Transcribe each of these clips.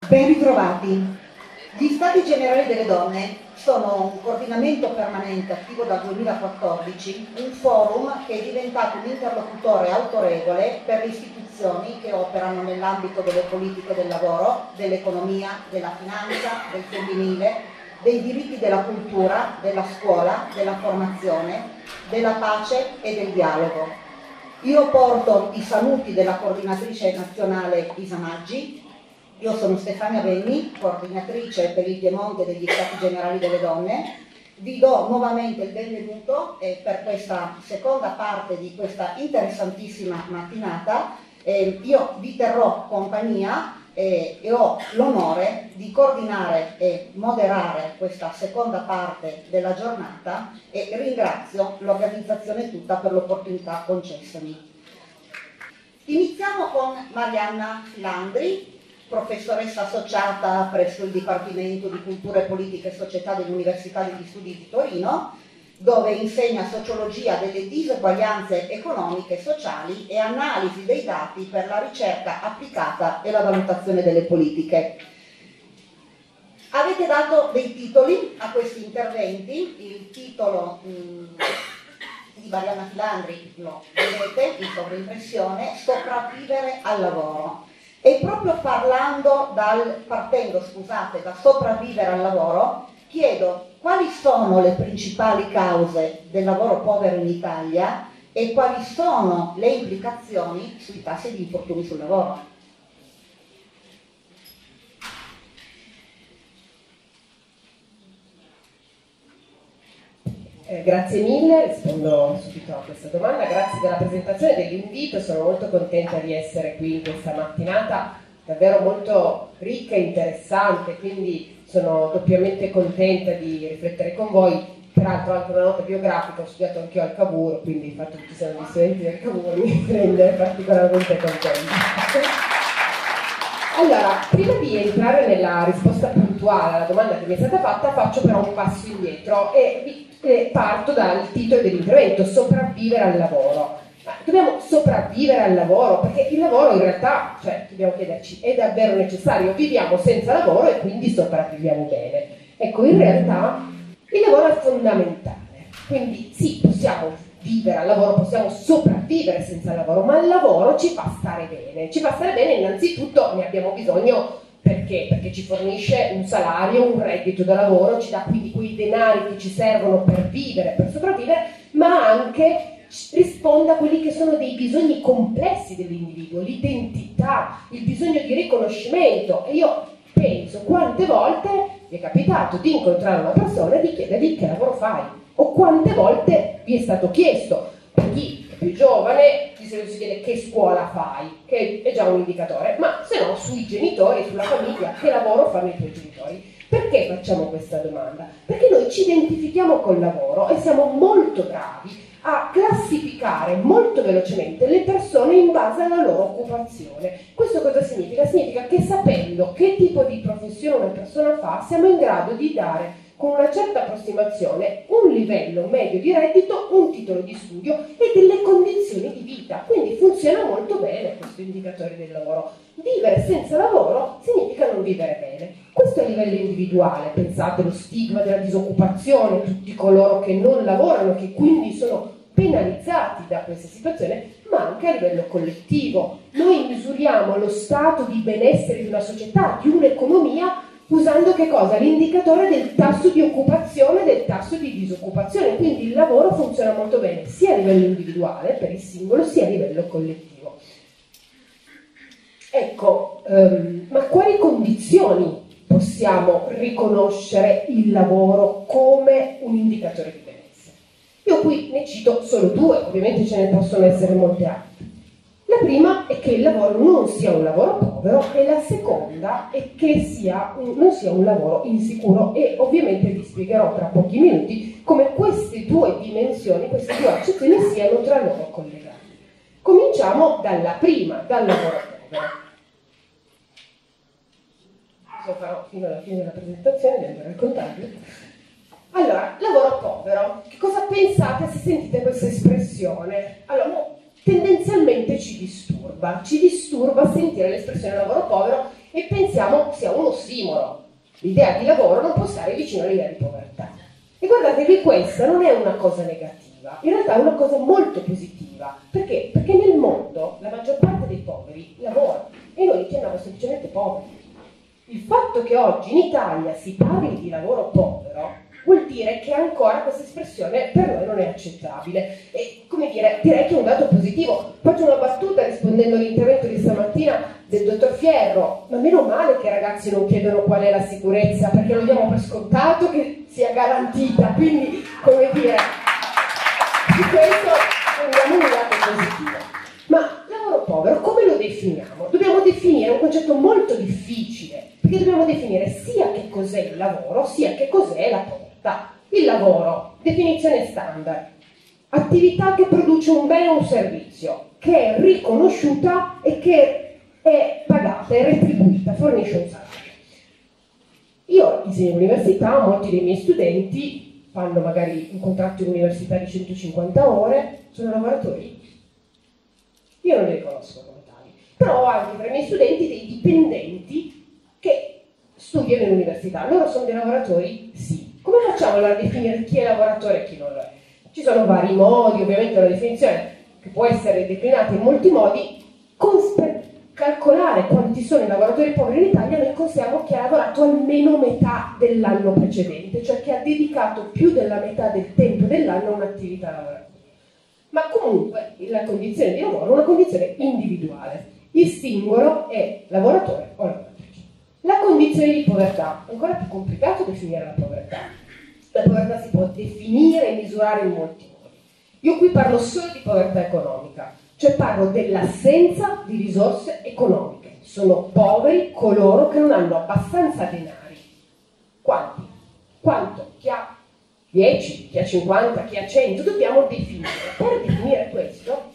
Ben ritrovati. Gli Stati Generali delle Donne sono un coordinamento permanente attivo dal 2014, un forum che è diventato un interlocutore autorevole per le istituzioni che operano nell'ambito delle politiche del lavoro, dell'economia, della finanza, del femminile, dei diritti della cultura, della scuola, della formazione, della pace e del dialogo. Io porto i saluti della coordinatrice nazionale Isa Maggi. Io sono Stefania Benni, coordinatrice per il Piemonte degli Stati Generali delle Donne. Vi do nuovamente il benvenuto per questa seconda parte di questa interessantissima mattinata. Io vi terrò compagnia e ho l'onore di coordinare e moderare questa seconda parte della giornata e ringrazio l'organizzazione tutta per l'opportunità concessami. Iniziamo con Marianna Filandri, professoressa associata presso il Dipartimento di Cultura e Politica e Società dell'Università degli Studi di Torino, dove insegna sociologia delle diseguaglianze economiche e sociali e analisi dei dati per la ricerca applicata e la valutazione delle politiche. Avete dato dei titoli a questi interventi. Il titolo di Marianna Filandri lo vedete in sovraimpressione: Sopravvivere al lavoro. E proprio partendo da sopravvivere al lavoro, chiedo quali sono le principali cause del lavoro povero in Italia e quali sono le implicazioni sui tassi di infortuni sul lavoro. Grazie mille, rispondo subito a questa domanda. Grazie della presentazione, dell'invito. Sono molto contenta di essere qui in questa mattinata davvero molto ricca e interessante, quindi sono doppiamente contenta di riflettere con voi. Peraltro anche una nota biografica, ho studiato anch'io al Cavour, quindi il fatto che ci siano gli studenti del Cavour mi rende particolarmente contenta. Allora, prima di entrare nella risposta puntuale alla domanda che mi è stata fatta, faccio però un passo indietro e parto dal titolo dell'intervento: sopravvivere al lavoro. Ma dobbiamo sopravvivere al lavoro? Perché il lavoro in realtà, dobbiamo chiederci, è davvero necessario? Viviamo senza lavoro e quindi sopravviviamo bene? Ecco, in realtà il lavoro è fondamentale. Quindi sì, possiamo vivere al lavoro, possiamo sopravvivere senza il lavoro, ma il lavoro ci fa stare bene. Ci fa stare bene innanzitutto, ne abbiamo bisogno. Perché? Perché ci fornisce un salario, un reddito da lavoro, ci dà quindi quei denari che ci servono per vivere, per sopravvivere, ma anche risponde a quelli che sono dei bisogni complessi dell'individuo, l'identità, il bisogno di riconoscimento. E io penso quante volte mi è capitato di incontrare una persona e di chiedergli che lavoro fai, o quante volte vi è stato chiesto. Per chi è più giovane di solito si chiede che scuola fai, che è già un indicatore, ma se no sui genitori, sulla famiglia, che lavoro fanno i tuoi genitori? Perché facciamo questa domanda? Perché noi ci identifichiamo col lavoro e siamo molto bravi a classificare molto velocemente le persone in base alla loro occupazione. Questo cosa significa? Significa che sapendo che tipo di professione una persona fa, siamo in grado di dare con una certa approssimazione un livello medio di reddito, un titolo di studio e delle condizioni di vita. Quindi funziona molto bene questo indicatore del lavoro. Vivere senza lavoro significa non vivere bene. Questo è a livello individuale. Pensate allo stigma della disoccupazione, tutti coloro che non lavorano, che quindi sono penalizzati da questa situazione, ma anche a livello collettivo. Noi misuriamo lo stato di benessere di una società, di un'economia, usando che cosa? L'indicatore del tasso di occupazione e del tasso di disoccupazione. Quindi il lavoro funziona molto bene sia a livello individuale, per il singolo, sia a livello collettivo. Ecco, ma quali condizioni possiamo riconoscere il lavoro come un indicatore di benessere? Io qui ne cito solo due, ovviamente ce ne possono essere molte altre. La prima è che il lavoro non sia un lavoro povero e la seconda è che non sia un lavoro insicuro, e ovviamente vi spiegherò tra pochi minuti come queste due dimensioni, queste due accezioni siano tra loro collegate. Cominciamo dalla prima, dal lavoro povero. Lo farò fino alla fine della presentazione, devo raccontarvi. Allora, lavoro povero. Che cosa pensate se sentite questa espressione? Allora, tendenzialmente ci disturba sentire l'espressione lavoro povero e pensiamo sia un ossimoro. L'idea di lavoro non può stare vicino all'idea di povertà. E guardate che questa non è una cosa negativa, in realtà è una cosa molto positiva. Perché? Perché nel mondo la maggior parte dei poveri lavora e noi li chiamiamo semplicemente poveri. Il fatto che oggi in Italia si parli di lavoro povero vuol dire che ancora questa espressione per noi non è accettabile. E, come dire, direi che è un dato positivo. Faccio una battuta rispondendo all'intervento di stamattina del dottor Fierro, ma meno male che i ragazzi non chiedono qual è la sicurezza, perché lo diamo per scontato che sia garantita, quindi, come dire, su questo prendiamo un dato positivo. Ma lavoro povero, come lo definiamo? Dobbiamo definire un concetto molto difficile, perché dobbiamo definire sia che cos'è il lavoro, sia che cos'è la povertà. Il lavoro, definizione standard, attività che produce un bene o un servizio, che è riconosciuta e che è pagata, è retribuita, fornisce un salario. Io insegno all'università, molti dei miei studenti fanno magari un contratto in università di 150 ore, sono lavoratori. Io non li riconosco come tali, però ho anche tra i miei studenti dei dipendenti che studiano in università. Loro sono dei lavoratori? Sì. Come facciamo allora a definire chi è lavoratore e chi non lo è? Ci sono vari modi, ovviamente una definizione che può essere declinata in molti modi. Per calcolare quanti sono i lavoratori poveri in Italia, noi consideriamo chi ha lavorato almeno metà dell'anno precedente, cioè che ha dedicato più della metà del tempo dell'anno a un'attività lavorativa. Ma comunque la condizione di lavoro è una condizione individuale. Il singolo è lavoratore o lavoratrice. La condizione di povertà è ancora più complicato definire la povertà. La povertà si può definire e misurare in molti modi. Io qui parlo solo di povertà economica, cioè parlo dell'assenza di risorse economiche. Sono poveri coloro che non hanno abbastanza denari. Quanti? Quanto? Chi ha 10, chi ha 50, chi ha 100, dobbiamo definire. Per definire questo,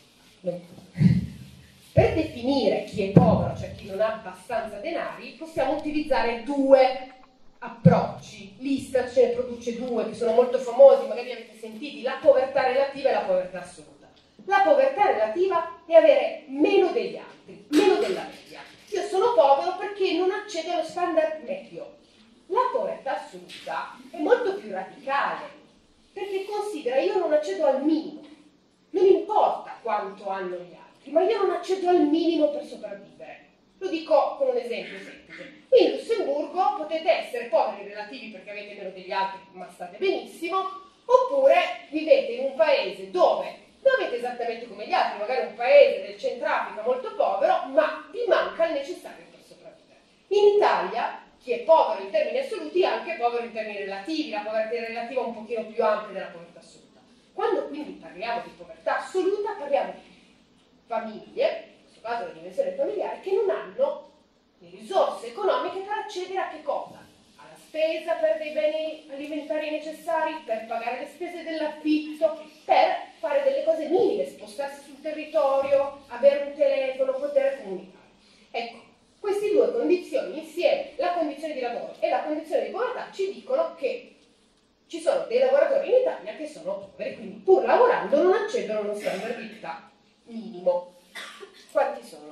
per definire chi è povero, cioè chi non ha abbastanza denari, possiamo utilizzare due approcci. L'Istat ce ne produce due che sono molto famosi, magari li avete sentiti, la povertà relativa e la povertà assoluta. La povertà relativa è avere meno degli altri, meno della media. Io sono povero perché non accedo allo standard medio. La povertà assoluta è molto più radicale, perché considera io non accedo al minimo. Non importa quanto hanno gli altri, ma io non accedo al minimo per sopravvivere. Lo dico con un esempio semplice. In Lussemburgo potete essere poveri relativi perché avete meno degli altri, ma state benissimo, oppure vivete in un paese dove non avete esattamente come gli altri, magari un paese del Centrafrica molto povero, ma vi manca il necessario per sopravvivere. In Italia chi è povero in termini assoluti è anche povero in termini relativi, la povertà relativa è un pochino più ampia della povertà assoluta. Quando quindi parliamo di povertà assoluta parliamo di famiglie, in questo caso la dimensione familiare, che non hanno le risorse economiche per accedere a che cosa? Alla spesa per dei beni alimentari necessari, per pagare le spese dell'affitto, per fare delle cose minime, spostarsi sul territorio, avere un telefono, poter comunicare. Ecco, queste due condizioni insieme, la condizione di lavoro e la condizione di povertà, ci dicono che ci sono dei lavoratori in Italia che sono poveri, quindi pur lavorando non accedono a uno standard di vita minimo. Quanti sono?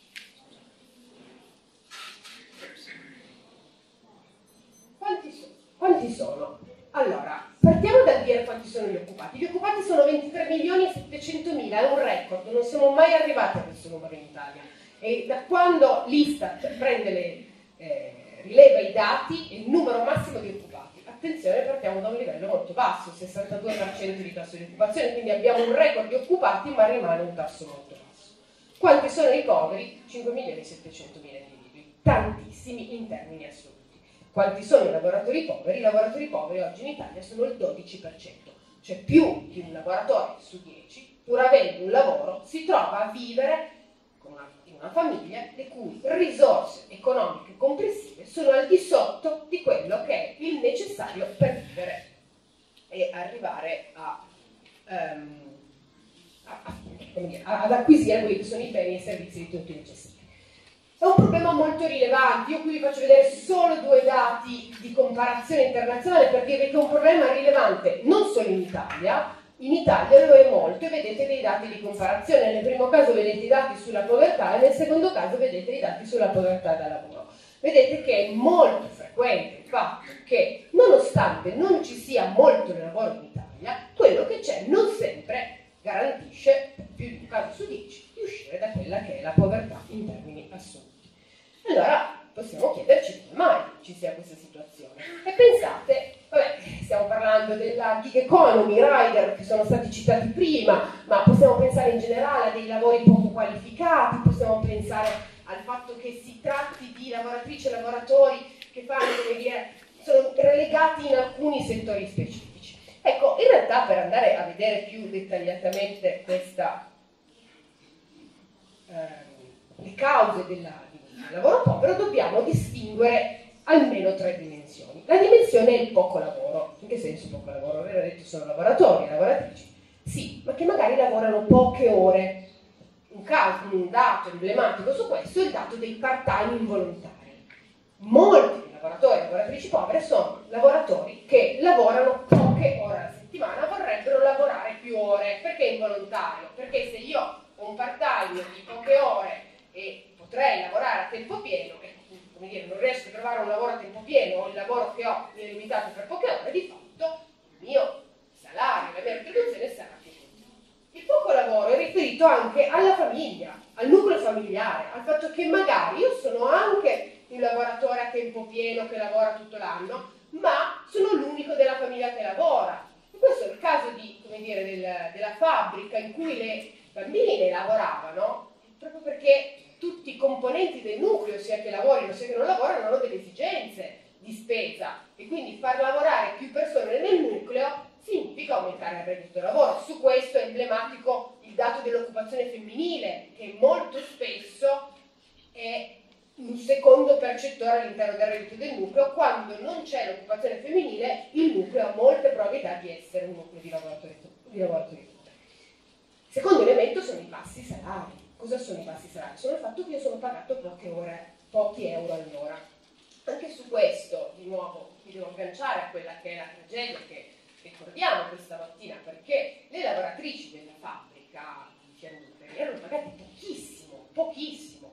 Quanti sono? Allora, partiamo dal dire quanti sono gli occupati. Gli occupati sono 23 milioni e 700 mila, è un record, non siamo mai arrivati a questo numero in Italia. E da quando l'Istat rileva i dati, è il numero massimo di occupati. Attenzione, partiamo da un livello molto basso, 62% di tasso di occupazione, quindi abbiamo un record di occupati, ma rimane un tasso molto basso. Quanti sono i poveri? 5 milioni e 700 mila individui, tantissimi in termini assoluti. Quanti sono i lavoratori poveri? I lavoratori poveri oggi in Italia sono il 12%, cioè più di un lavoratore su 10, pur avendo un lavoro, si trova a vivere in una famiglia le cui risorse economiche complessive sono al di sotto di quello che è il necessario per vivere e arrivare ad acquisire quelli che sono i beni e i servizi di tutti necessari. È un problema molto rilevante. Io qui vi faccio vedere solo due dati di comparazione internazionale per dirvi che è un problema rilevante non solo in Italia, In Italia lo è molto e vedete dei dati di comparazione. Nel primo caso vedete i dati sulla povertà e nel secondo caso vedete i dati sulla povertà da lavoro. Vedete che è molto frequente il fatto che, nonostante non ci sia molto lavoro in Italia, quello che c'è non sempre garantisce, per più di un caso su 10, di uscire da quella che è la povertà in termini assoluti. Allora possiamo chiederci come mai ci sia questa situazione. E pensate, vabbè, stiamo parlando della gig economy, rider, che sono stati citati prima, ma possiamo pensare in generale a dei lavori poco qualificati, possiamo pensare al fatto che si tratti di lavoratrici e lavoratori che fanno, come dire, sono relegati in alcuni settori specifici. Ecco, in realtà per andare a vedere più dettagliatamente le cause del lavoro povero dobbiamo distinguere almeno 3 dimensioni. La dimensione è il poco lavoro. In che senso poco lavoro? Aveva detto sono lavoratori e lavoratrici. Sì, ma che magari lavorano poche ore. Un dato emblematico su questo è il dato dei part-time involontari. Molti lavoratori e lavoratrici povere sono lavoratori che lavorano poche ore alla settimana, vorrebbero lavorare più ore. Perché involontario? Perché se io ho un part-time di poche ore e potrei lavorare a tempo pieno e, come dire, non riesco a trovare un lavoro a tempo pieno o il lavoro che ho mi è limitato per poche ore, di fatto il mio salario, la mia retribuzione sarà più contenuta. Il poco lavoro è riferito anche alla famiglia, al nucleo familiare, al fatto che magari io sono anche un lavoratore a tempo pieno che lavora tutto l'anno, ma sono l'unico della famiglia che lavora. E questo è il caso di, come dire, della fabbrica in cui le bambine lavoravano, proprio perché tutti i componenti del nucleo, sia che lavorino sia che non lavorano, hanno delle esigenze di spesa e quindi far lavorare più persone nel nucleo significa aumentare il reddito del lavoro. Su questo è emblematico il dato dell'occupazione femminile, che molto spesso è un secondo percettore all'interno del reddito del nucleo. Quando non c'è l'occupazione femminile, il nucleo ha molte probabilità di essere un nucleo di lavoratori. Il secondo elemento sono i bassi salari. Cosa sono i bassi salari? Sono il fatto che io sono pagato poche ore, pochi euro all'ora. Anche su questo, di nuovo, mi devo agganciare a quella che è la tragedia che ricordiamo questa mattina, perché le lavoratrici della fabbrica di Fianduperi erano pagate pochissimo, pochissimo.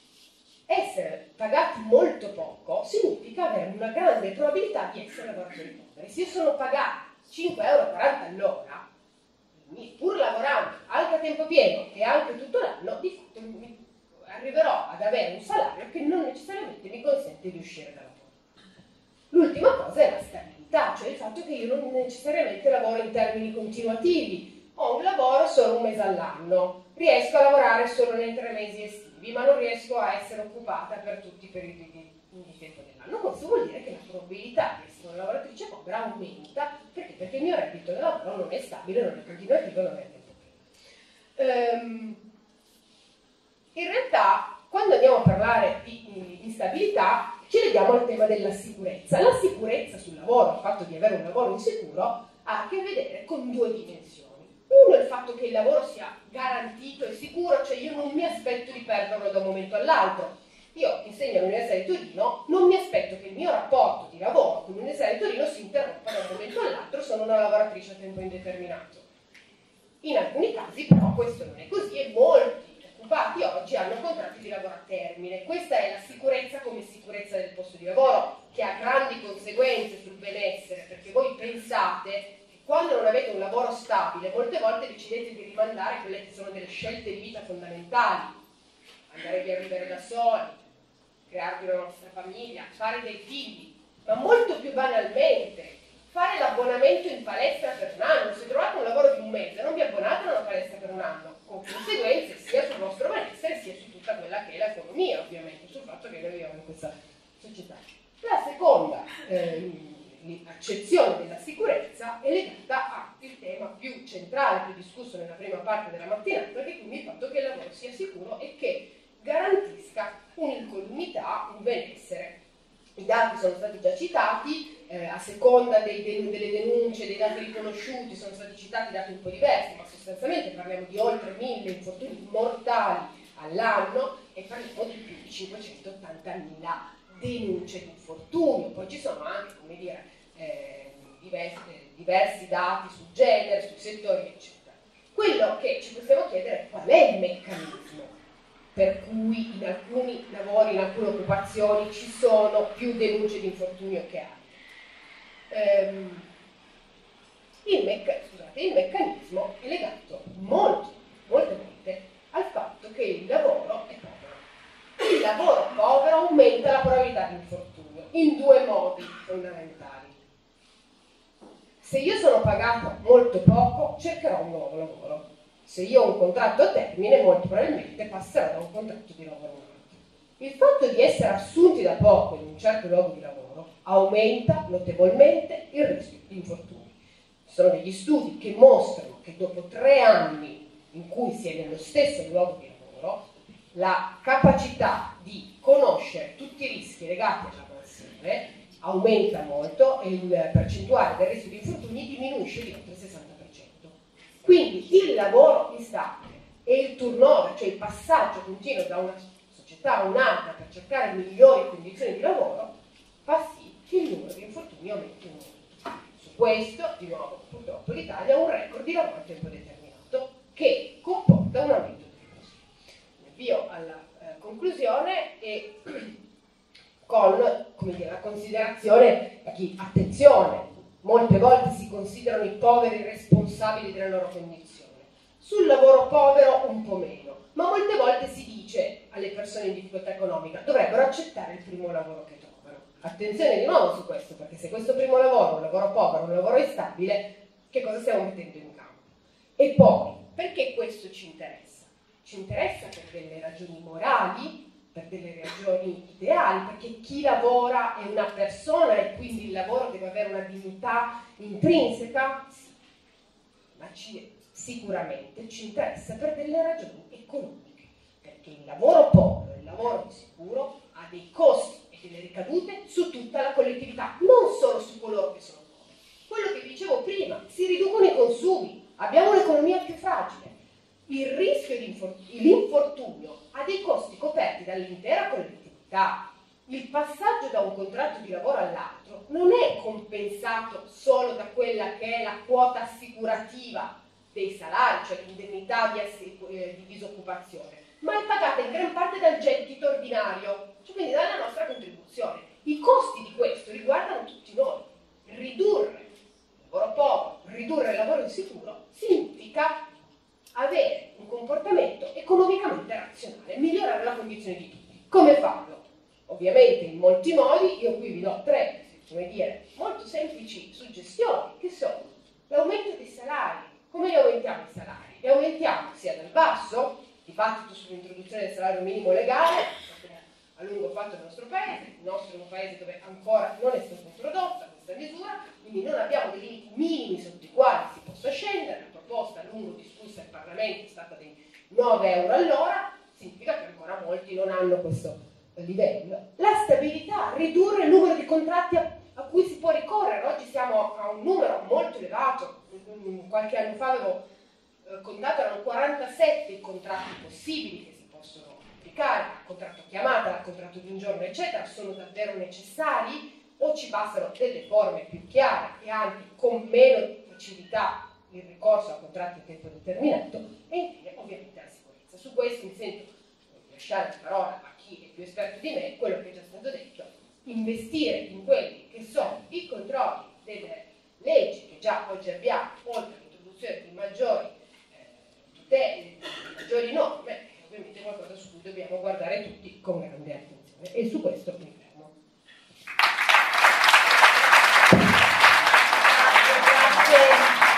Essere pagati molto poco significa avere una grande probabilità di essere lavoratori poveri. Se io sono pagato 5,40 euro all'ora, pur lavorando anche a tempo pieno e anche tutto l'anno, di fatto arriverò ad avere un salario che non necessariamente mi consente di uscire dal lavoro. L'ultima cosa è la stabilità, cioè il fatto che io non necessariamente lavoro in termini continuativi. Ho un lavoro solo un mese all'anno, riesco a lavorare solo nei 3 mesi estivi, ma non riesco a essere occupata per tutti i periodi di tempo dell'anno. Questo vuol dire che la probabilità di essere una lavoratrice povera aumenta, perché il mio reddito del lavoro non è stabile, non è continuativo, non è a tempo pieno. In realtà, quando andiamo a parlare di instabilità, ci leghiamo al tema della sicurezza. La sicurezza sul lavoro, il fatto di avere un lavoro insicuro, ha a che vedere con 2 dimensioni. Uno è il fatto che il lavoro sia garantito e sicuro, cioè io non mi aspetto di perderlo da un momento all'altro. Io insegno all'Università di Torino, non mi aspetto che il mio rapporto di lavoro con l'Università di Torino si interrompa da un momento all'altro, sono una lavoratrice a tempo indeterminato. In alcuni casi però questo non è così e molti occupati oggi hanno contratti di lavoro a termine. Questa è la sicurezza come sicurezza del posto di lavoro, che ha grandi conseguenze sul benessere, perché voi pensate che quando non avete un lavoro stabile, molte volte decidete di rimandare quelle che sono delle scelte di vita fondamentali, andare via a vivere da soli, crearvi una vostra famiglia, fare dei figli, ma molto più banalmente fare l'abbonamento in palestra per un anno. Se trovate un lavoro di un mese non vi abbonate a una palestra per un anno, con conseguenze sia sul vostro benessere sia su tutta quella che è l'economia, ovviamente, sul fatto che noi viviamo in questa società. La seconda accezione della sicurezza è legata al tema più centrale, più discusso nella prima parte della mattinata, che è quindi il fatto che il lavoro sia sicuro e che garantisca un'incolumità, un benessere. I dati sono stati già citati, a seconda delle denunce, dei dati riconosciuti, sono stati citati dati un po' diversi, ma sostanzialmente parliamo di oltre 1000 infortuni mortali all'anno e parliamo di più di 580.000 denunce di infortunio. Poi ci sono anche, come dire, diversi dati sul genere, sui settori, eccetera. Quello che ci possiamo chiedere è qual è il meccanismo per cui in alcuni lavori, in alcune occupazioni ci sono più denunce di infortunio che altri. Il meccanismo è legato molte volte al fatto che il lavoro è povero. Il lavoro povero aumenta la probabilità di infortunio in due modi fondamentali. Se io sono pagata molto poco, cercherò un nuovo lavoro. Se io ho un contratto a termine, molto probabilmente passerò da un contratto di lavoro a un altro. Il fatto di essere assunti da poco in un certo luogo di lavoro aumenta notevolmente il rischio di infortunio. Ci sono degli studi che mostrano che dopo 3 anni in cui si è nello stesso luogo di lavoro, la capacità di conoscere tutti i rischi legati alla mansione aumenta molto e il percentuale del rischio di infortuni diminuisce di oltre il 60%. Quindi il lavoro instabile e il turnover, cioè il passaggio continuo da una società a un'altra per cercare migliori condizioni di lavoro, fa sì che il numero di infortuni aumenti molto. Su questo, di nuovo, purtroppo l'Italia ha un record di lavoro a tempo determinato che comporta un aumento dei costi. Mi avvio alla conclusione e con, come dire, la considerazione a chi, attenzione, molte volte si considerano i poveri responsabili della loro condizione. Sul lavoro povero un po' meno, ma molte volte si dice alle persone in difficoltà economica dovrebbero accettare il primo lavoro che trovano. Attenzione di nuovo su questo, perché se questo primo lavoro è un lavoro povero, un lavoro instabile, che cosa stiamo mettendo in campo? E poi, perché questo ci interessa? Ci interessa per delle ragioni morali, per delle ragioni ideali, perché chi lavora è una persona e quindi il lavoro deve avere una dignità intrinseca? Sì, ma sicuramente ci interessa per delle ragioni economiche, perché il lavoro povero, il lavoro insicuro ha dei costi e delle ricadute su tutta la collettività, non solo su coloro che sono poveri. Quello che vi dicevo prima, si riducono i consumi, abbiamo un'economia più fragile. Il rischio di l'infortunio ha dei costi coperti dall'intera collettività. Il passaggio da un contratto di lavoro all'altro non è compensato solo da quella che è la quota assicurativa dei salari, cioè l'indennità di disoccupazione, ma è pagata in gran parte dal gettito ordinario, cioè quindi dalla nostra contribuzione. I costi di questo riguardano tutti noi. Ridurre il lavoro povero, ridurre il lavoro insicuro significa avere un comportamento economicamente razionale, migliorare la condizione di tutti. Come farlo? Ovviamente in molti modi. Io qui vi do 3, come dire, molto semplici suggestioni, che sono l'aumento dei salari. Come li aumentiamo i salari? Li aumentiamo sia dal basso, dibattito sull'introduzione del salario minimo legale, a lungo fatto nel nostro paese. Il nostro è un paese dove ancora non è stata introdotta questa misura, quindi non abbiamo dei limiti minimi sotto i quali si possa scendere. La proposta a lungo discussa in Parlamento è stata dei 9 euro all'ora, significa che ancora molti non hanno questo livello. La stabilità, ridurre il numero di contratti a cui si può ricorrere. Oggi siamo a un numero molto elevato. Qualche anno fa avevo contato, erano 47 i contratti possibili che si possono applicare, il contratto a chiamata, il contratto di un giorno, eccetera. Sono davvero necessari o ci bastano delle forme più chiare e anche con meno facilità il ricorso a contratti a tempo determinato? E infine ovviamente la sicurezza. Su questo mi sento di lasciare la parola a chi è più esperto di me, quello che è già stato detto: investire in quelli che sono i controlli delle leggi che già oggi abbiamo, oltre all'introduzione di maggiori tutele, di maggiori norme, è ovviamente qualcosa su cui dobbiamo guardare tutti con grande attenzione. E su questo mi fermo. Grazie.